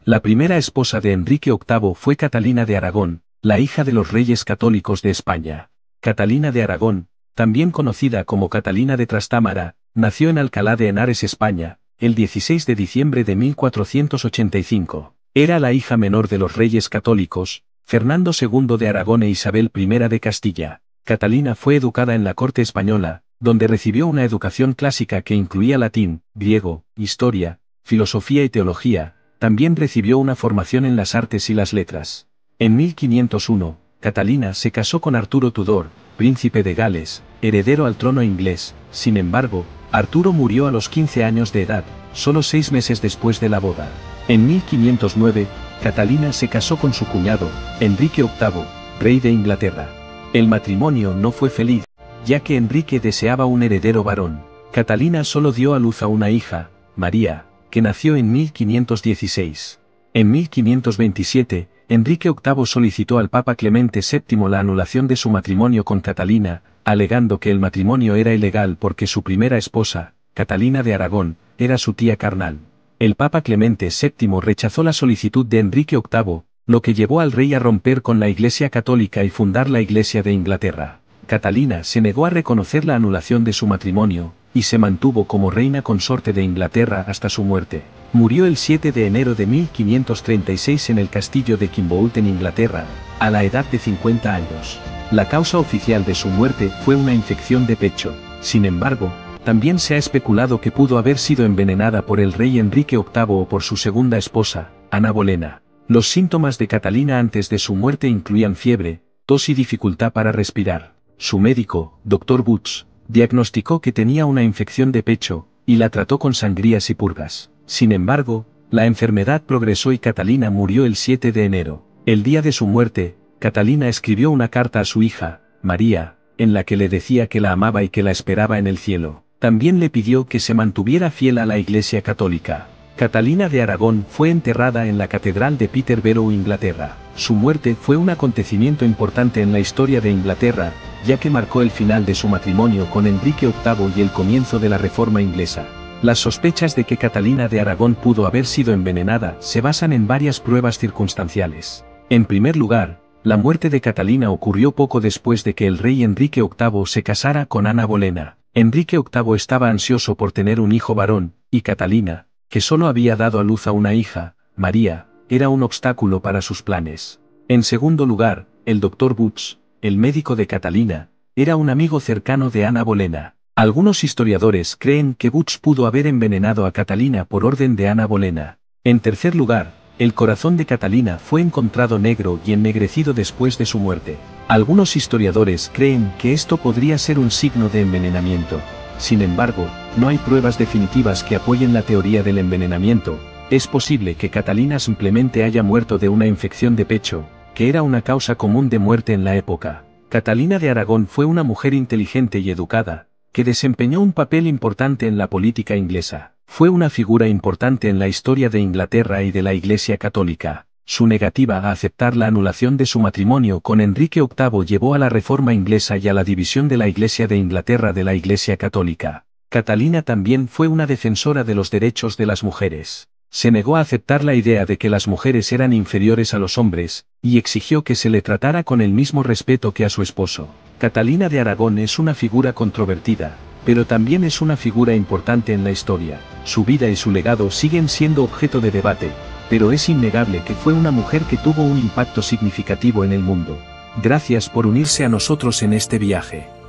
La primera esposa de Enrique VIII fue Catalina de Aragón, la hija de los reyes católicos de España. Catalina de Aragón, también conocida como Catalina de Trastámara, nació en Alcalá de Henares, España, el 16 de diciembre de 1485. Era la hija menor de los reyes católicos, Fernando II de Aragón e Isabel I de Castilla. Catalina fue educada en la corte española, donde recibió una educación clásica que incluía latín, griego, historia, filosofía y teología. También recibió una formación en las artes y las letras. En 1501, Catalina se casó con Arturo Tudor, príncipe de Gales, heredero al trono inglés. Sin embargo, Arturo murió a los 15 años de edad, solo 6 meses después de la boda. En 1509, Catalina se casó con su cuñado, Enrique VIII, rey de Inglaterra. El matrimonio no fue feliz, ya que Enrique deseaba un heredero varón. Catalina solo dio a luz a una hija, María, que nació en 1516. En 1527, Enrique VIII solicitó al Papa Clemente VII la anulación de su matrimonio con Catalina, alegando que el matrimonio era ilegal porque su primera esposa, Catalina de Aragón, era su tía carnal. El Papa Clemente VII rechazó la solicitud de Enrique VIII, lo que llevó al rey a romper con la Iglesia Católica y fundar la Iglesia de Inglaterra. Catalina se negó a reconocer la anulación de su matrimonio, y se mantuvo como reina consorte de Inglaterra hasta su muerte. Murió el 7 de enero de 1536 en el castillo de Kimboulth en Inglaterra, a la edad de 50 años. La causa oficial de su muerte fue una infección de pecho. Sin embargo, también se ha especulado que pudo haber sido envenenada por el rey Enrique VIII o por su segunda esposa, Ana Bolena. Los síntomas de Catalina antes de su muerte incluían fiebre, tos y dificultad para respirar. Su médico, Dr. Butts, diagnosticó que tenía una infección de pecho, y la trató con sangrías y purgas. Sin embargo, la enfermedad progresó y Catalina murió el 7 de enero. El día de su muerte, Catalina escribió una carta a su hija, María, en la que le decía que la amaba y que la esperaba en el cielo. También le pidió que se mantuviera fiel a la Iglesia Católica. Catalina de Aragón fue enterrada en la Catedral de Peterborough, Inglaterra. Su muerte fue un acontecimiento importante en la historia de Inglaterra, ya que marcó el final de su matrimonio con Enrique VIII y el comienzo de la Reforma inglesa. Las sospechas de que Catalina de Aragón pudo haber sido envenenada se basan en varias pruebas circunstanciales. En primer lugar, la muerte de Catalina ocurrió poco después de que el rey Enrique VIII se casara con Ana Bolena. Enrique VIII estaba ansioso por tener un hijo varón, y Catalina, que solo había dado a luz a una hija, María, era un obstáculo para sus planes. En segundo lugar, el Dr. Butts, el médico de Catalina, era un amigo cercano de Ana Bolena. Algunos historiadores creen que Butts pudo haber envenenado a Catalina por orden de Ana Bolena. En tercer lugar, el corazón de Catalina fue encontrado negro y ennegrecido después de su muerte. Algunos historiadores creen que esto podría ser un signo de envenenamiento. Sin embargo, no hay pruebas definitivas que apoyen la teoría del envenenamiento. Es posible que Catalina simplemente haya muerto de una infección de pecho, que era una causa común de muerte en la época. Catalina de Aragón fue una mujer inteligente y educada, que desempeñó un papel importante en la política inglesa. Fue una figura importante en la historia de Inglaterra y de la Iglesia Católica. Su negativa a aceptar la anulación de su matrimonio con Enrique VIII llevó a la Reforma inglesa y a la división de la Iglesia de Inglaterra de la Iglesia Católica. Catalina también fue una defensora de los derechos de las mujeres. Se negó a aceptar la idea de que las mujeres eran inferiores a los hombres, y exigió que se le tratara con el mismo respeto que a su esposo. Catalina de Aragón es una figura controvertida, pero también es una figura importante en la historia. Su vida y su legado siguen siendo objeto de debate, pero es innegable que fue una mujer que tuvo un impacto significativo en el mundo. Gracias por unirse a nosotros en este viaje.